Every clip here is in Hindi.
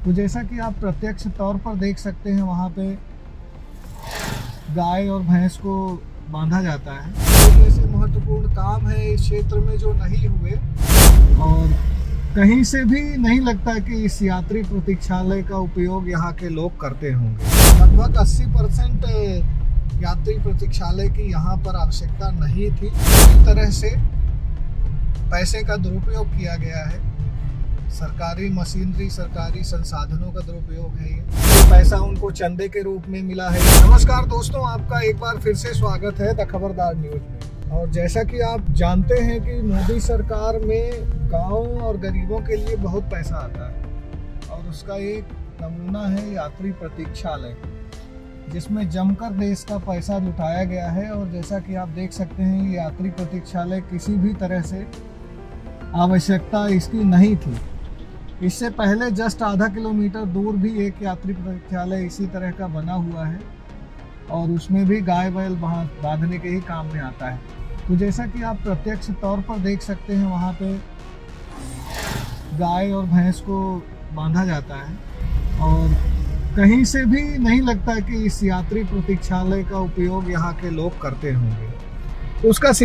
तो जैसा कि आप प्रत्यक्ष तौर पर देख सकते हैं, वहाँ पे गाय और भैंस को बांधा जाता है। तो ऐसे महत्वपूर्ण काम है इस क्षेत्र में जो नहीं हुए, और कहीं से भी नहीं लगता कि इस यात्री प्रतीक्षालय का उपयोग यहाँ के लोग करते होंगे। लगभग 80% यात्री प्रतीक्षालय की यहाँ पर आवश्यकता नहीं थी। इस तरह से पैसे का दुरुपयोग किया गया है, सरकारी मशीनरी, सरकारी संसाधनों का दुरुपयोग है। ये पैसा उनको चंदे के रूप में मिला है। नमस्कार दोस्तों, आपका एक बार फिर से स्वागत है द खबरदार न्यूज में। और जैसा कि आप जानते हैं कि मोदी सरकार में गाँव और गरीबों के लिए बहुत पैसा आता है, और उसका एक नमूना है यात्री प्रतीक्षालय, जिसमें जमकर देश का पैसा लुटाया गया है। और जैसा कि आप देख सकते हैं, ये यात्री प्रतीक्षालय किसी भी तरह से आवश्यकता इसकी नहीं थी। इससे पहले जस्ट आधा किलोमीटर दूर भी एक यात्री प्रतीक्षालय इसी तरह का बना हुआ है, और उसमें भी गाय बैल बांधने के ही काम में आता है। तो जैसा कि आप प्रत्यक्ष तौर पर देख सकते हैं, वहाँ पे गाय और भैंस को बांधा जाता है, और कहीं से भी नहीं लगता कि इस यात्री प्रतीक्षालय का उपयोग यहाँ के लोग करते होंगे।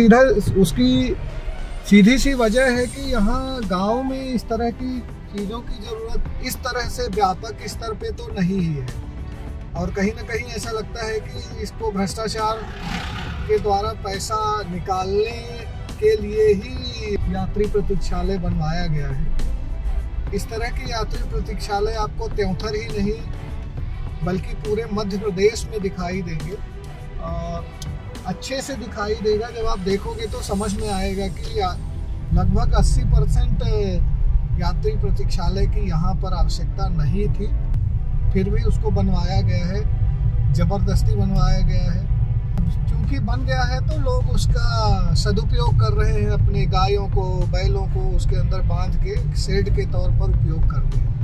उसकी सीधी सी वजह है कि यहाँ गांव में इस तरह की चीज़ों की ज़रूरत इस तरह से व्यापक स्तर पे तो नहीं ही है, और कहीं ना कहीं ऐसा लगता है कि इसको भ्रष्टाचार के द्वारा पैसा निकालने के लिए ही यात्री प्रतीक्षालय बनवाया गया है। इस तरह की यात्री प्रतीक्षालय आपको त्योंथर ही नहीं बल्कि पूरे मध्य प्रदेश में दिखाई देंगे, और अच्छे से दिखाई देगा। जब आप देखोगे तो समझ में आएगा कि लगभग 80% यात्री प्रतीक्षालय की यहाँ पर आवश्यकता नहीं थी, फिर भी उसको बनवाया गया है, ज़बरदस्ती बनवाया गया है। क्योंकि बन गया है तो लोग उसका सदुपयोग कर रहे हैं, अपने गायों को, बैलों को उसके अंदर बांध के शेड के तौर पर उपयोग करते हैं।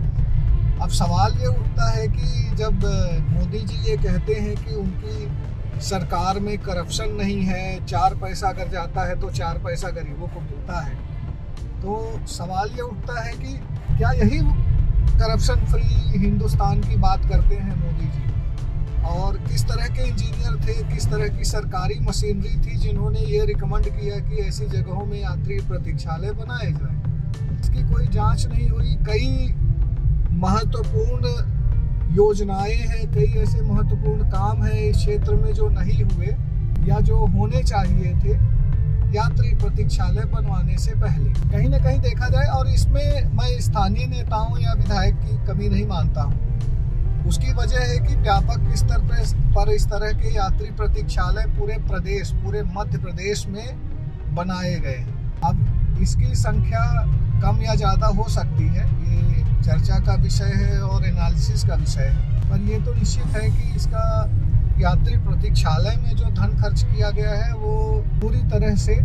अब सवाल ये उठता है कि जब मोदी जी ये कहते हैं कि उनकी सरकार में करप्शन नहीं है, 4 पैसा अगर जाता है तो 4 पैसा गरीबों को मिलता है, तो सवाल ये उठता है कि क्या यही करप्शन फ्री हिंदुस्तान की बात करते हैं मोदी जी? और किस तरह के इंजीनियर थे, किस तरह की सरकारी मशीनरी थी जिन्होंने ये रिकमेंड किया कि ऐसी जगहों में यात्री प्रतीक्षालय बनाए जाए? इसकी कोई जांच नहीं हुई। कई महत्वपूर्ण योजनाएं हैं, कई ऐसे महत्वपूर्ण काम हैं इस क्षेत्र में जो नहीं हुए या जो होने चाहिए थे यात्री प्रतीक्षालय बनवाने से पहले। कहीं ना कहीं देखा जाए, और इसमें मैं स्थानीय नेताओं या विधायक की कमी नहीं मानता हूँ। उसकी वजह है कि व्यापक स्तर पर इस तरह के यात्री प्रतीक्षालय पूरे मध्य प्रदेश में बनाए गए हैं। अब इसकी संख्या कम या ज़्यादा हो सकती है, ये चर्चा का विषय है और एनालिसिस का विषय है, पर ये तो निश्चित है कि इसका यात्री प्रतीक्षालय में जो धन खर्च किया गया है वो पूरी तरह से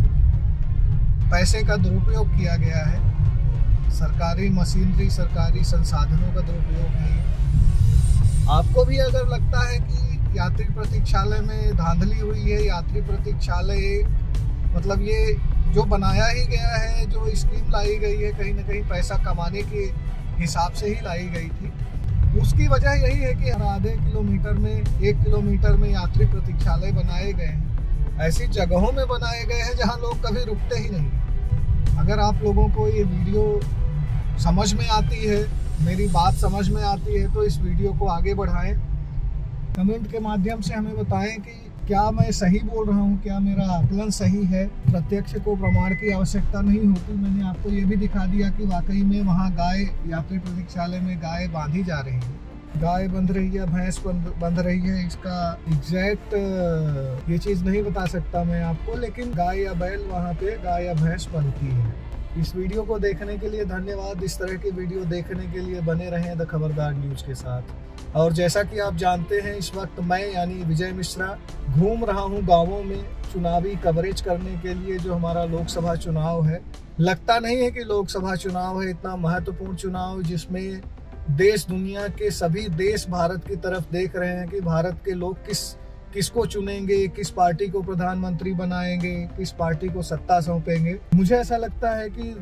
पैसे का दुरुपयोग किया गया है। सरकारी मशीनरी, सरकारी संसाधनों का दुरुपयोग है। आपको भी अगर लगता है कि यात्री प्रतीक्षालय में धांधली हुई है, यात्री प्रतीक्षालय मतलब ये जो बनाया ही गया है, जो स्कीम लाई गई है, कहीं ना कहीं पैसा कमाने के हिसाब से ही लाई गई थी, उसकी वजह यही है कि आधे किलोमीटर में, 1 किलोमीटर में यात्री प्रतीक्षालय बनाए गए हैं। ऐसी जगहों में बनाए गए हैं जहां लोग कभी रुकते ही नहीं। अगर आप लोगों को ये वीडियो समझ में आती है, मेरी बात समझ में आती है, तो इस वीडियो को आगे बढ़ाएं, कमेंट के माध्यम से हमें बताएं कि क्या मैं सही बोल रहा हूँ, क्या मेरा आकलन सही है। प्रत्यक्ष को प्रमाण की आवश्यकता नहीं होती। मैंने आपको ये भी दिखा दिया कि वाकई में वहाँ गाय, यात्री प्रतीक्षालय में गाय बांधी जा रही है, गाय बंध रही है, भैंस बंध रही है। इसका एग्जैक्ट ये चीज़ नहीं बता सकता मैं आपको, लेकिन गाय या बैल वहाँ पे, गाय या भैंस बनती है। इस वीडियो को देखने के लिए धन्यवाद। इस तरह की वीडियो देखने के लिए बने रहें द खबरदार न्यूज के साथ। और जैसा कि आप जानते हैं, इस वक्त मैं यानी विजय मिश्रा घूम रहा हूं गांवों में चुनावी कवरेज करने के लिए। जो हमारा लोकसभा चुनाव है, लगता नहीं है कि लोकसभा चुनाव है, इतना महत्वपूर्ण चुनाव जिसमें देश दुनिया के सभी देश भारत की तरफ देख रहे हैं कि भारत के लोग किसको चुनेंगे, किस पार्टी को प्रधानमंत्री बनाएंगे, किस पार्टी को सत्ता सौंपेंगे। मुझे ऐसा लगता है कि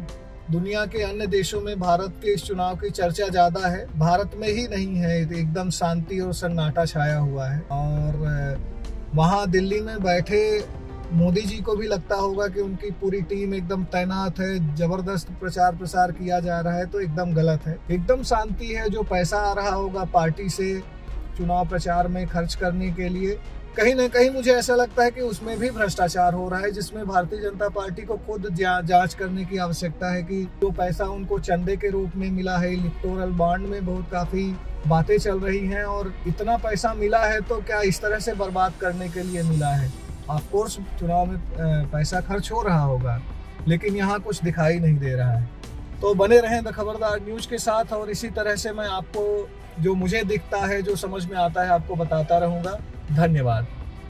दुनिया के अन्य देशों में भारत के इस चुनाव की चर्चा ज्यादा है, भारत में ही नहीं है। एकदम शांति और सन्नाटा छाया हुआ है। और वहाँ दिल्ली में बैठे मोदी जी को भी लगता होगा कि उनकी पूरी टीम एकदम तैनात है, जबरदस्त प्रचार प्रसार किया जा रहा है, तो एकदम गलत है। एकदम शांति है। जो पैसा आ रहा होगा पार्टी से चुनाव प्रचार में खर्च करने के लिए, कहीं ना कहीं मुझे ऐसा लगता है कि उसमें भी भ्रष्टाचार हो रहा है, जिसमें भारतीय जनता पार्टी को खुद जांच करने की आवश्यकता है कि जो पैसा उनको चंदे के रूप में मिला है, इलेक्टोरल बॉन्ड में बहुत काफी बातें चल रही हैं, और इतना पैसा मिला है तो क्या इस तरह से बर्बाद करने के लिए मिला है। ऑफ कोर्स चुनाव में पैसा खर्च हो रहा होगा, लेकिन यहाँ कुछ दिखाई नहीं दे रहा है। तो बने रहें द खबरदार न्यूज के साथ, और इसी तरह से मैं आपको जो मुझे दिखता है, जो समझ में आता है, आपको बताता रहूंगा। धन्यवाद।